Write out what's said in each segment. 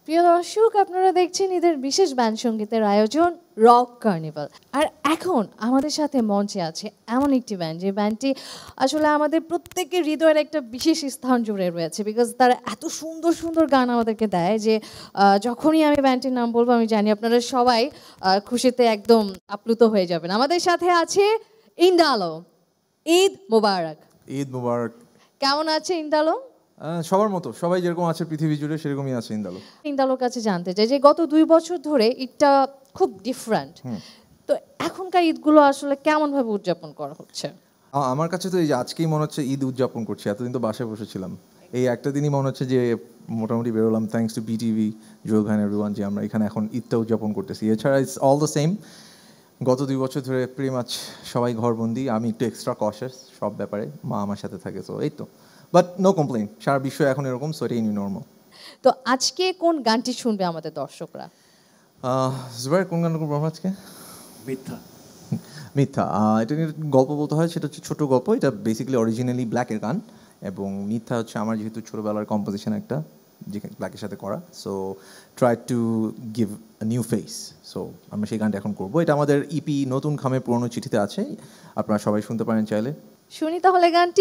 প্রিয় দর্শক, আপনারা দেখছেন ঈদের বিশেষ ব্যান্ড সঙ্গীতের আয়োজন রক কার্নিভাল। আর এখন আমাদের সাথে মঞ্চে আছে এমন একটি ব্যান্ড, যে ব্যান্ডটি আসলে আমাদের প্রত্যেকের হৃদয়ের একটা বিশেষ স্থান জুড়ে রয়েছে, বিকজ তারা এত সুন্দর সুন্দর গান আমাদেরকে দেয় যে যখনই আমি ব্যান্ডটির নাম বলবো আমি জানি আপনারা সবাই খুশিতে একদম আপ্লুত হয়ে যাবেন। আমাদের সাথে আছে ইন্দালো। ঈদ মোবারক। ঈদ মোবারক। কেমন আছে ইন্দালো? সবার মতো, সবাই যেরকম আছে পৃথিবী জুড়ে সেরকমই আছে ইন্দালো। ইন্দালোর কাছে জানতে চাই যে গত 2 বছর ধরে ঈদটা খুব ডিফারেন্ট, তো এখনকার ঈদগুলো আসলে কেমন ভাবে উদযাপন করা হচ্ছে? আমার কাছে তো এই যে আজকেই মনে হচ্ছে ঈদ উদযাপন করছি, এতদিন তো বাসায় বসেছিলাম, এই একটা দিনই মনে হচ্ছে যে মোটামুটি বেরোলাম, thanks to BTV, Joel Khan, everyone, যে আমরা এখানে এখন ঈদটা উদযাপন করতেছি। এছাড়া ইটস অল দ্য সেম, গত 2 বছর ধরে প্রি মাচ সবাই ঘরবন্দি, আমি একটু এক্সট্রা কশাস সব ব্যাপারে, মা আমার সাথে থাকে, তো এই তো, বাট নো কমপ্লেইন, সারা বিশ্ব এখন এরকম, সো এটাই নিউ নর্মাল। তো আজকে কোন গানটি শুনবে আমাদের দর্শকরা? জুবাইর, কোন গানটা করবো আজকে? মিথ্যা। মিথ্যা, এটা নিয়ে গল্প বলতে হয়, সেটা হচ্ছে ছোটো গল্প। এটা বেসিক্যালি অরিজিনালি ব্ল্যাকের গান, এবং মিথ্যা হচ্ছে আমার যেহেতু ছোটোবেলার কম্পোজিশন একটা, যেখানে ব্ল্যাকের সাথে করা, so try to give a new face. So আমরা সেই গানটা এখন করবো। এটা আমাদের ইপি নতুন খামে পুরনো চিঠিতে আছে, আপনারা সবাই শুনতে পারেন চাইলে। শুনি তাহলে গানটি।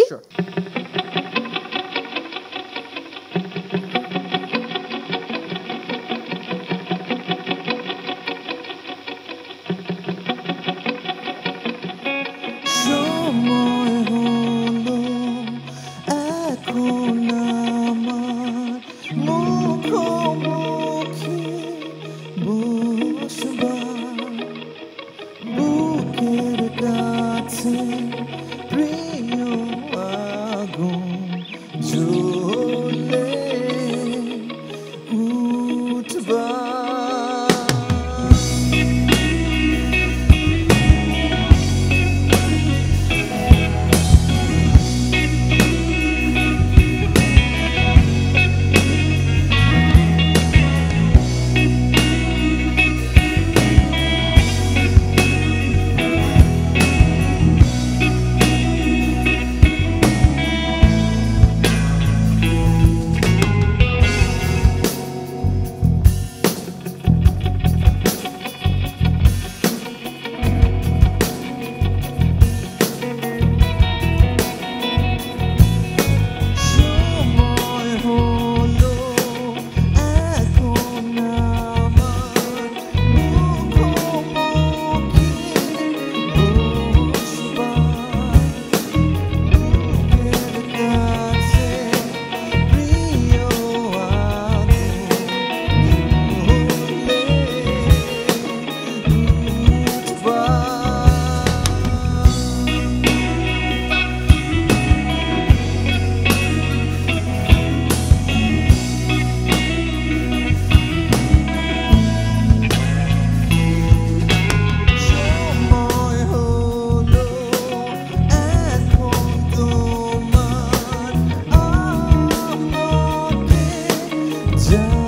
Yeah.